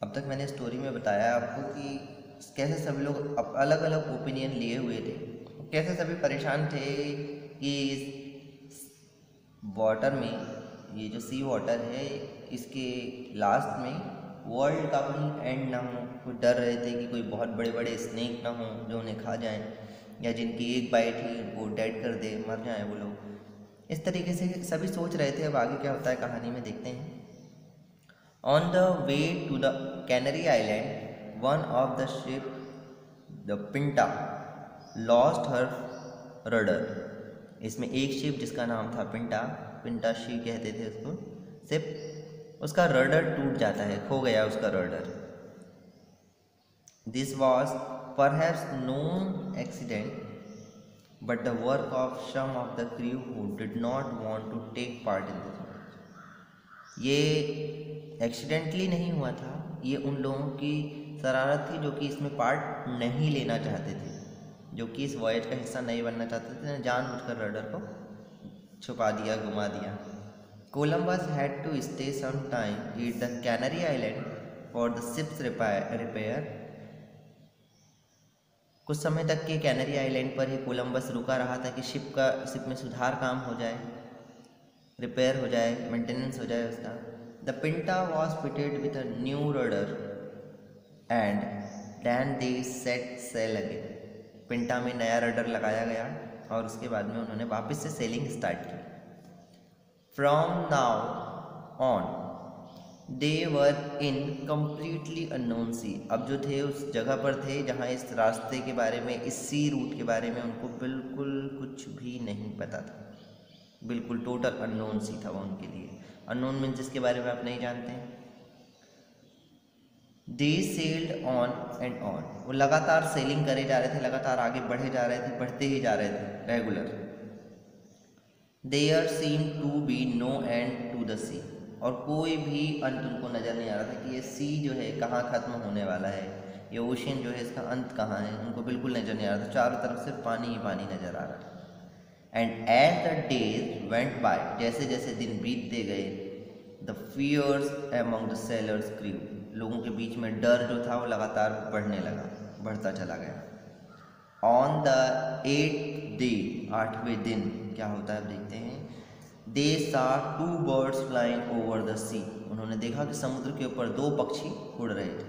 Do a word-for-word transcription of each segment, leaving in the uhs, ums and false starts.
अब तक मैंने स्टोरी में बताया आपको कि कैसे सभी लोग अप- अलग अलग ओपिनियन लिए हुए थे, कैसे सभी परेशान थे कि इस वाटर में, ये जो सी वाटर है, इसके लास्ट में वर्ल्ड का कहीं एंड ना हो। कोई डर रहे थे कि कोई बहुत बड़े बड़े स्नेक ना हो जो उन्हें खा जाएं, या जिनकी एक बाइट ही वो डेड कर दे, मर जाएं वो लोग। इस तरीके से सभी सोच रहे थे। अब आगे क्या होता है कहानी में देखते हैं। On the way to the Canary Island, one of the ship, the Pinta, lost her rudder. इसमें एक शिप जिसका नाम था पिंटा, पिंटा शिप कहते थे उसको, शिप, उसका रडर टूट जाता है, खो गया उसका rudder. This was perhaps known accident, but the work of some of the crew who did not want to take part in this. ये एक्सीडेंटली नहीं हुआ था, ये उन लोगों की शरारत थी जो कि इसमें पार्ट नहीं लेना चाहते थे, जो कि इस वॉयज का हिस्सा नहीं बनना चाहते थे। जानबूझकर रडर को छुपा दिया, घुमा दिया। Columbus had to stay some time at the Canary island for the ships repair. कुछ समय तक के कैनरी आइलैंड पर ही कोलंबस रुका रहा था कि शिप का शिप में सुधार काम हो जाए, रिपेयर हो जाए, मेंटेनेंस हो जाए उसका। The Pinta was fitted with a new rudder and then they set sail again. Pinta में नया रडर लगाया गया और उसके बाद में उन्होंने वापस से सेलिंग स्टार्ट की। From now on they were in completely unknown sea. अब जो थे उस जगह पर थे जहाँ इस रास्ते के बारे में, इस सी रूट के बारे में उनको बिल्कुल कुछ भी नहीं पता था। बिल्कुल टोटल अननोन सी था वो उनके लिए। अननोन मीन्स जिसके बारे में आप नहीं जानते हैं। They sailed on and on, वो लगातार सेलिंग करे जा रहे थे, लगातार आगे बढ़े जा रहे थे, बढ़ते ही जा रहे थे regular. There seem to be no end to the sea, और कोई भी अंत उनको नज़र नहीं आ रहा था कि ये सी जो है कहाँ ख़त्म होने वाला है, ये ओशन जो है इसका अंत कहाँ है, उनको बिल्कुल नज़र नहीं आ रहा था। चारों तरफ सिर्फ पानी ही पानी नज़र आ रहा था। And as the days went by, जैसे जैसे दिन बीतते गए, the fears among the sailors crew, लोगों के बीच में डर जो था वो लगातार बढ़ने लगा, बढ़ता चला गया। ऑन द एट डे, आठवें दिन क्या होता है अब देखते हैं। They saw two birds flying over the sea, उन्होंने देखा कि समुद्र के ऊपर दो पक्षी उड़ रहे थे,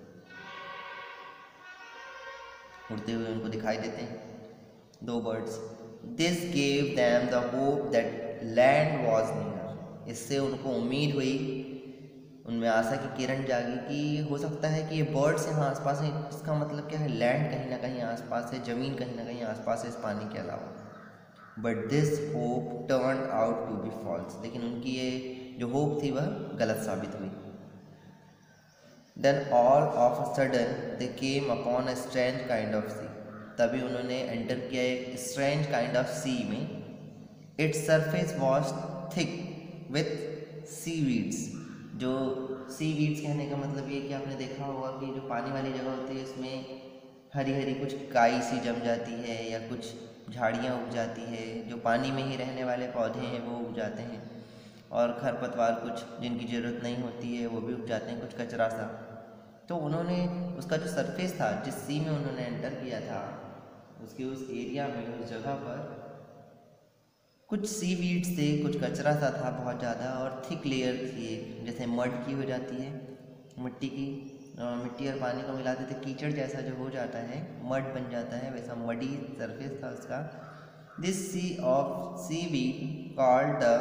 उड़ते हुए उनको दिखाई देते हैं दो birds. This gave them the hope that land was near, इससे उनको उम्मीद हुई, उनमें आशा की किरण जागी कि हो सकता है कि ये बर्ड्स यहाँ आसपास हैं। इसका मतलब क्या है, लैंड कहीं ना कहीं आसपास है, ज़मीन कहीं ना कहीं आसपास है इस पानी के अलावा। But this hope turn out to be false, लेकिन उनकी ये जो होप थी वह गलत साबित हुई। Then all of a sudden they came upon a strange kind of sea, तभी उन्होंने एंटर किया एक स्ट्रेंज काइंड ऑफ सी में। Its surface was thick with seaweeds, जो सी वीड्स कहने का मतलब ये कि आपने देखा होगा कि जो पानी वाली जगह होती है उसमें हरी हरी कुछ काई सी जम जाती है या कुछ झाड़ियाँ उग जाती है, जो पानी में ही रहने वाले पौधे हैं वो उग जाते हैं, और खरपतवार कुछ जिनकी ज़रूरत नहीं होती है वो भी उग जाते हैं, कुछ कचरा सा। तो उन्होंने उसका जो सरफेस था, जिस सी में उन्होंने एंटर किया था, उसके उस एरिया में, उस जगह पर कुछ सी वीड्स थे, कुछ कचरा सा था बहुत ज़्यादा, और थिक लेयर थी एक, जैसे मड की हो जाती है, मिट्टी की, मिट्टी और पानी को मिला देते कीचड़ जैसा जो हो जाता है, मड बन जाता है, वैसा मडी सरफेस था उसका। This sea of seaweed called the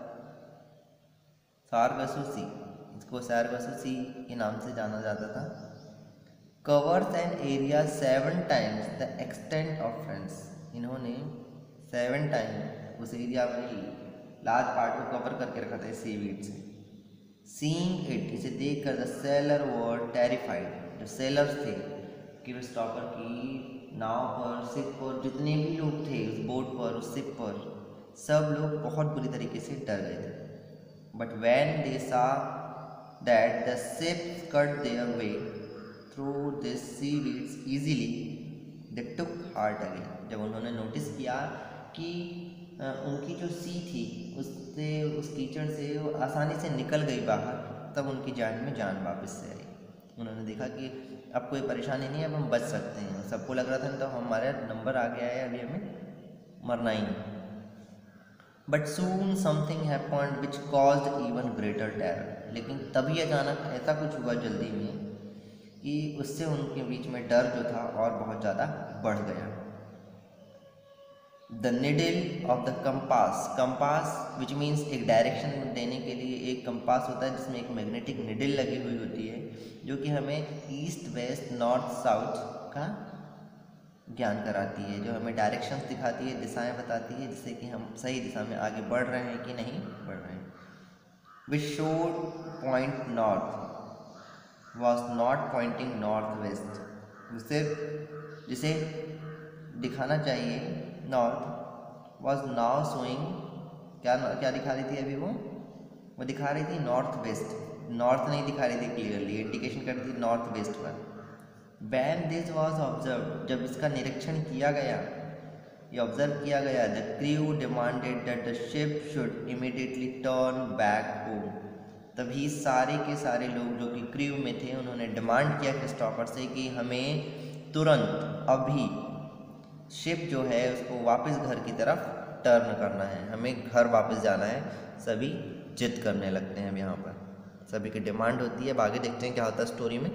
Sargasso sea, इसको सारगसु सी के नाम से जाना जाता था। Covers an area seven times the extent of France, इन्होंने सेवन टाइम उस एरिया में लार्ज पार्ट को कवर करके रखा था इस सीवीड से। सीइंग इट, इसे देख कर द सेलर वर टेरिफाइड, जो सेलर्स थे कि स्टॉकर की नाव पर, शिप पर जितने भी लोग थे उस बोट पर, उस शिप पर, सब लोग बहुत बुरी तरीके से डर गए थे। But when they saw that the ship cut their way through this seaweeds easily they took heart again, जब उन्होंने नोटिस किया कि उनकी जो सी थी उससे, उस कीचड़ से वो आसानी से निकल गई बाहर, तब उनकी जान में जान वापस से आई। उन्होंने देखा कि अब कोई परेशानी नहीं है, अब हम बच सकते हैं। सबको लग रहा था तो हमारा नंबर आ गया है, अभी हमें मरना ही नहीं। But soon something happened which caused even greater terror. लेकिन तभी अचानक ऐसा कुछ हुआ जल्दी में कि उससे उनके बीच में डर जो था और बहुत ज़्यादा बढ़ गया। The needle of the compass, compass which means एक डायरेक्शन देने के लिए एक कंपास होता है जिसमें एक मैग्नेटिक निडल लगी हुई होती है, जो कि हमें ईस्ट वेस्ट नॉर्थ साउथ का ज्ञान कराती है, जो हमें डायरेक्शंस दिखाती है, दिशाएं बताती है, जिससे कि हम सही दिशा में आगे बढ़ रहे हैं कि नहीं बढ़ रहे हैं। Which should point north was not pointing north west, जिसे जिसे दिखाना चाहिए नॉर्थ वॉज नाउ शोइंग, क्या क्या दिखा रही थी अभी वो वो दिखा रही थी नॉर्थ वेस्ट, नॉर्थ नहीं दिखा रही थी क्लियरली, इंडिकेशन कर रही थी नॉर्थ वेस्ट पर। When this was observed, जब इसका निरीक्षण किया गया, ये ऑब्जर्व किया गया, the crew demanded that the ship should immediately turn back home। तभी सारे के सारे लोग जो कि क्रू में थे उन्होंने डिमांड किया क्रिस्टोफर से कि हमें तुरंत अभी शिप जो है उसको वापस घर की तरफ टर्न करना है, हमें घर वापस जाना है। सभी जिद करने लगते हैं अब यहाँ पर, सभी की डिमांड होती है। अब आगे देखते हैं क्या होता है स्टोरी में।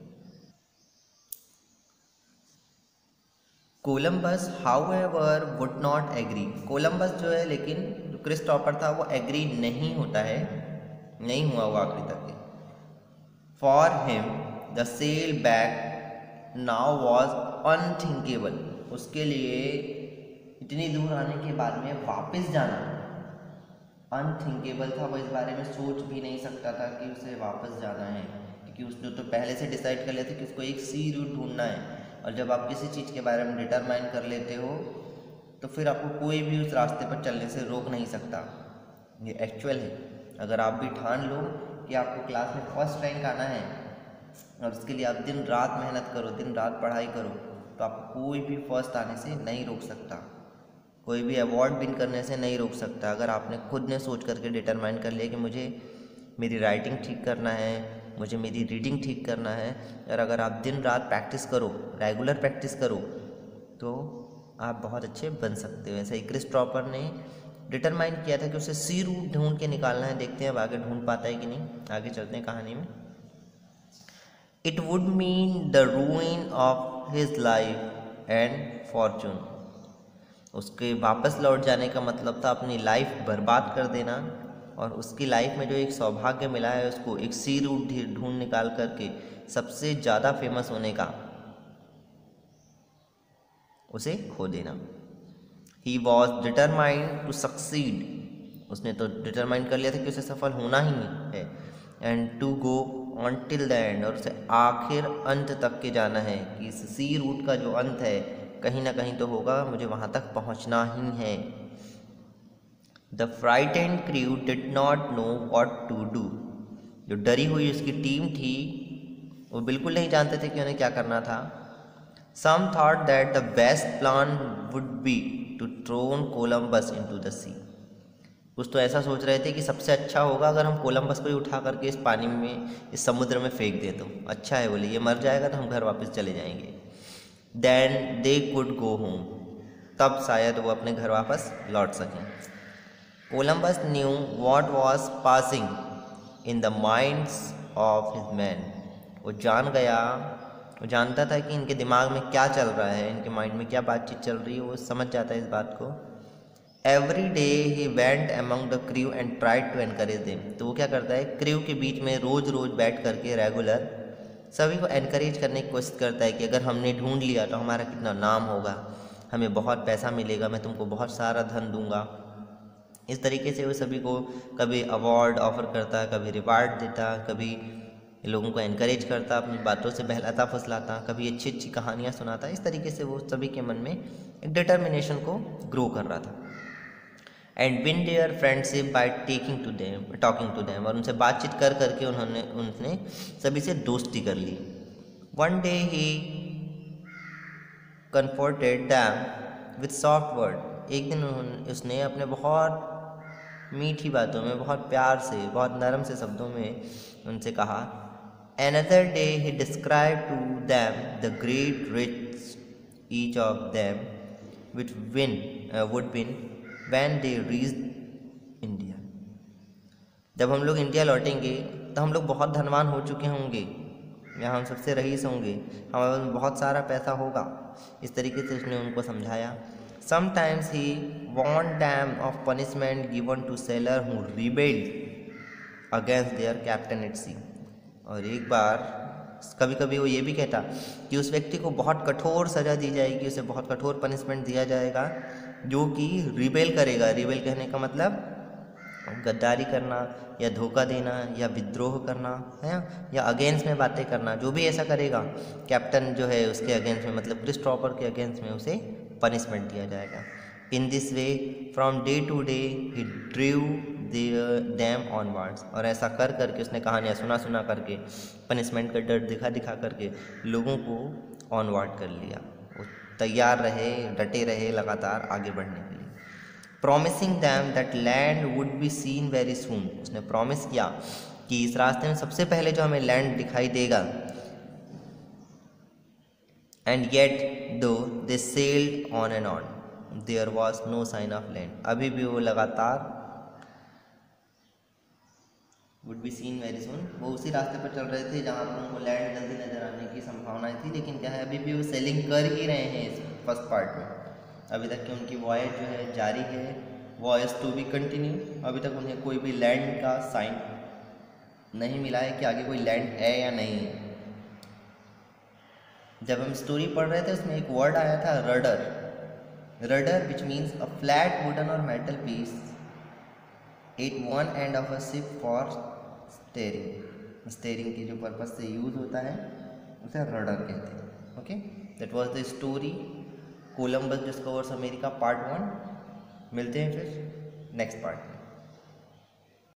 Columbus however would not agree, Columbus जो है लेकिन जो क्रिस्टोफर था वो एग्री नहीं होता है, नहीं हुआ वो आखिरी तक। For him the sail back now was unthinkable, उसके लिए इतनी दूर आने के बाद में वापस जाना अनथिंकेबल था। वो इस बारे में सोच भी नहीं सकता था कि उसे वापस जाना है, क्योंकि उसने तो पहले से डिसाइड कर लिया था कि उसको एक सी रूट ढूंढना है। और जब आप किसी चीज़ के बारे में डिटरमाइन कर लेते हो तो फिर आपको कोई भी उस रास्ते पर चलने से रोक नहीं सकता। ये एक्चुअल है। अगर आप भी ठान लो कि आपको क्लास में फर्स्ट रैंक आना है और उसके लिए आप दिन रात मेहनत करो, दिन रात पढ़ाई करो, तो आपको कोई भी फर्स्ट आने से नहीं रोक सकता, कोई भी अवार्ड विन करने से नहीं रोक सकता। अगर आपने खुद ने सोच करके डिटरमाइन कर लिया कि मुझे मेरी राइटिंग ठीक करना है, मुझे मेरी रीडिंग ठीक करना है, और अगर आप दिन रात प्रैक्टिस करो, रेगुलर प्रैक्टिस करो, तो आप बहुत अच्छे बन सकते हो। ऐसे ही क्रिस्टोफर ने डिटरमाइन किया था कि उसे सी रूट ढूंढ के निकालना है। देखते हैं अब आगे ढूंढ पाता है कि नहीं। आगे चलते हैं कहानी में। It would mean the ruin of his life and fortune, उसके वापस लौट जाने का मतलब था अपनी लाइफ बर्बाद कर देना, और उसकी लाइफ में जो एक सौभाग्य मिला है उसको एक सी रूट ढूंढ निकाल करके सबसे ज़्यादा फेमस होने का, उसे खो देना। He was determined to succeed, उसने तो डिटरमाइन कर लिया था कि उसे सफल होना ही है, and to go on till the end, और उसे आखिर अंत तक के जाना है कि इस सी रूट का जो अंत है कहीं ना कहीं तो होगा, मुझे वहाँ तक पहुँचना ही है। The frightened crew did not know what to do, जो डरी हुई उसकी टीम थी वो बिल्कुल नहीं जानते थे कि उन्हें क्या करना था। Some thought that the best plan would be to thrown Columbus into the sea, कुछ तो ऐसा सोच रहे थे कि सबसे अच्छा होगा अगर हम कोलंबस को ही उठा करके इस पानी में, इस समुद्र में फेंक दे तो अच्छा है, बोले ये मर जाएगा तो हम घर वापस चले जाएंगे। Then they could go home, तब शायद वो अपने घर वापस लौट सकें। Columbus knew what was passing in the minds of his men, वो जान गया, वो जानता था कि इनके दिमाग में क्या चल रहा है, इनके माइंड में क्या बातचीत चल रही है, वो समझ जाता है इस बात को। Every day he went among the crew and tried to encourage them, तो वो क्या करता है क्रू के बीच में रोज़ रोज़ बैठ करके रेगुलर सभी को एनकरेज करने की कोशिश करता है कि अगर हमने ढूंढ लिया तो हमारा कितना नाम होगा, हमें बहुत पैसा मिलेगा, मैं तुमको बहुत सारा धन दूंगा। इस तरीके से वो सभी को कभी अवार्ड ऑफर करता, कभी रिवार्ड देता, कभी लोगों को एनकरेज करता, अपनी बातों से बहलाता फुसलाता, कभी अच्छी अच्छी कहानियाँ सुनाता। इस तरीके से वो सभी के मन में एक डिटर्मिनेशन को ग्रो कर रहा था। And win their friendship by taking to them talking to them, और उनसे बातचीत कर करके उन्होंने उनने सभी से दोस्ती कर ली। One day he comforted them with soft word, एक दिन उसने अपने बहुत मीठी बातों में, बहुत प्यार से, बहुत नरम से शब्दों में उनसे कहा, Another day he described to them the great risks each of them would win uh, would win when they reached India. जब हम लोग इंडिया लौटेंगे तो हम लोग बहुत धनवान हो चुके होंगे, या हम सबसे रईस होंगे, हमारे पास बहुत सारा पैसा होगा। इस तरीके से उसने उनको समझाया। Sometimes he warned them of punishment given to sailor who rebelled against their captain at sea. और एक बार कभी कभी वो ये भी कहता कि उस व्यक्ति को बहुत कठोर सज़ा दी जाएगी, उसे बहुत कठोर पनिशमेंट दिया जाएगा जो कि रिबेल करेगा। रिबेल कहने का मतलब गद्दारी करना या धोखा देना या विद्रोह करना है, या अगेंस्ट में बातें करना। जो भी ऐसा करेगा कैप्टन जो है उसके अगेंस्ट में, मतलब क्रिस्टोफर के अगेंस्ट में उसे पनिशमेंट दिया जाएगा। In this way from day to day he drove them onwards. और ऐसा कर करके उसने कहानियाँ सुना सुना करके, पनिशमेंट का डर दिखा दिखा करके लोगों को ऑनवर्ड कर लिया। वो तैयार रहे, डटे रहे लगातार आगे बढ़ने के लिए। Promising them that land would be seen very soon. उसने प्रॉमिस किया कि इस रास्ते में सबसे पहले जो हमें लैंड दिखाई देगा। And yet though they sailed on and on there was no sign of land. अभी भी वो लगातार would be seen very soon, वो उसी रास्ते पर चल रहे थे जहाँ पर उनको लैंड जल्दी नजर आने की संभावनाएं थी। लेकिन क्या है, अभी भी वो सेलिंग कर ही रहे हैं इस फर्स्ट पार्ट में। अभी तक की उनकी वॉयज जो है जारी है, वॉयज टू बी कंटिन्यू। अभी तक उन्हें कोई भी लैंड का साइन नहीं मिला है कि आगे कोई लैंड है या नहीं है। जब हम स्टोरी पढ़ रहे थे उसमें एक वर्ड आया था rudder. Rudder which means a flat wooden or metal piece at one end of a ship for steering. Steering की जो पर्पज से यूज होता है उसे रडर कहते हैं। Okay, that was the story Columbus discovers America part one. मिलते हैं फिर नेक्स्ट पार्ट।